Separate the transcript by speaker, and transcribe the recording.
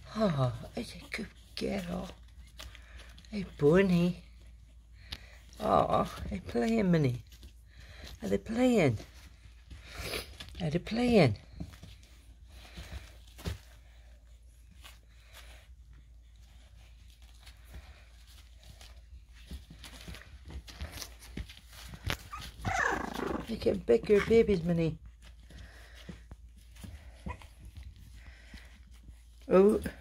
Speaker 1: Oh, it's a good girl. Hey, bunny. Oh, they playing, Minnie. Are they playing? Are they playing? They get bigger babies, Minnie. Oh.